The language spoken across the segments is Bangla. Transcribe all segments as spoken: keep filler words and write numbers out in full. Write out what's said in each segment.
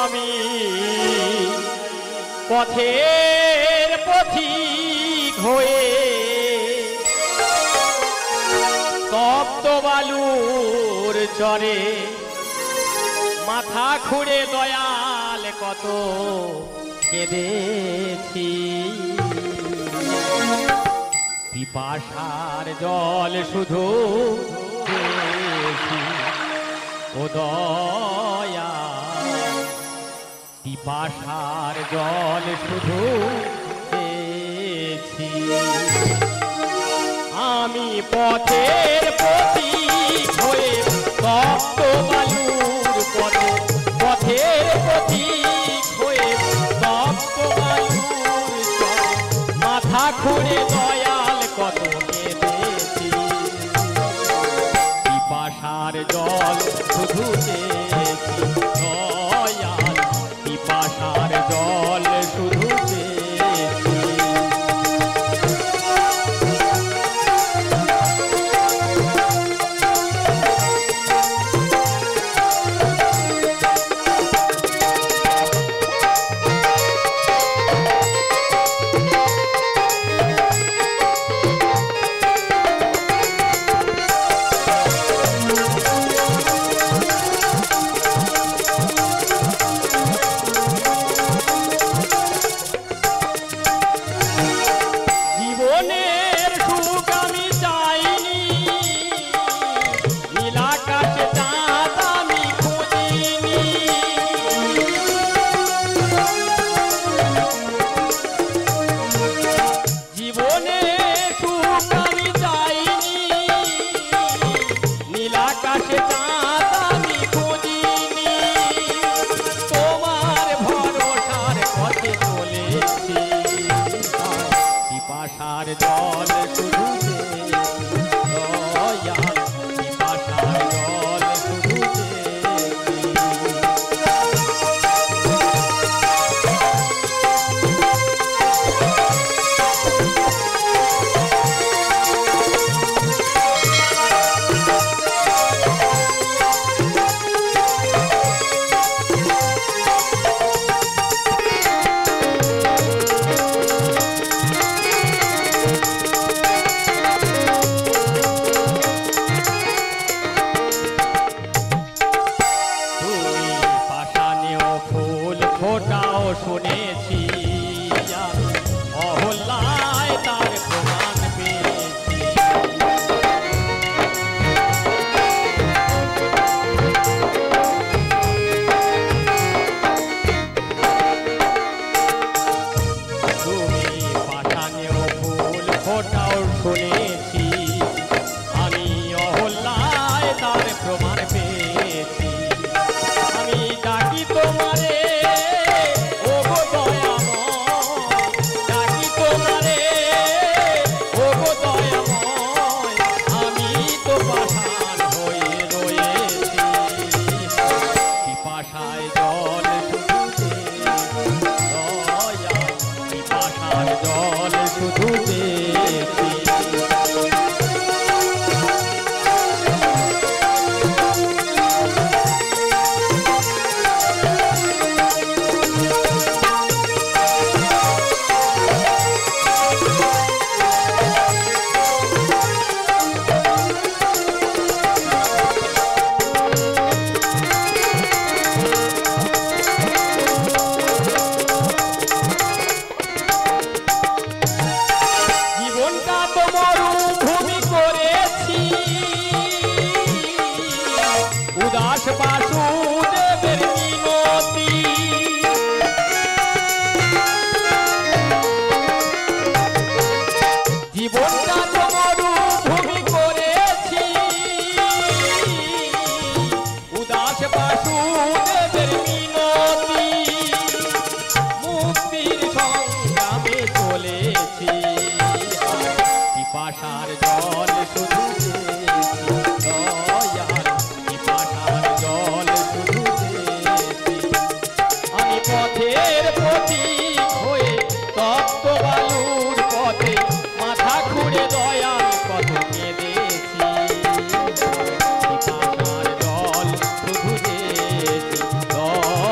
আমি পথের পথিক হয়ে তপ্ত বালুর চরে মাথা খুঁড়ে দয়াল কত কেঁদেছি। পিপাসার জল শুধু পেয়েছি ও দয়াল, পিপাসার জল শুধু পেয়েছি। আমি পথের পথিক হয়ে তপ্ত বালুর পথে পথের পথিক হয়ে তপ্ত বালুর চরে মাথা খুঁড়ে দয়াল কত কেঁদেছি। পিপাসার জল শুধু চেয়েছি দয়াল, পিপাসার জল শুধু চেয়েছি। পিপাসার জল শুধু দয়াল, পিপাসার জল শুধু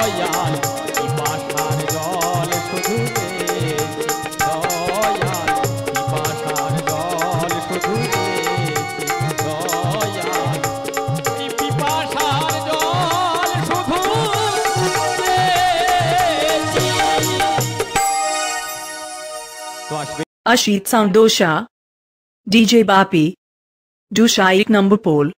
দয়াল পিপাসার জল শুধু চেয়েছি দয়াল পিপাসার জল শুধু চেয়েছি দয়াল এই পিপাসার জল শুধু চেয়েছি। তো আসবে Ashit Sound Dosha, D J Bapi, Dosha ek number pole.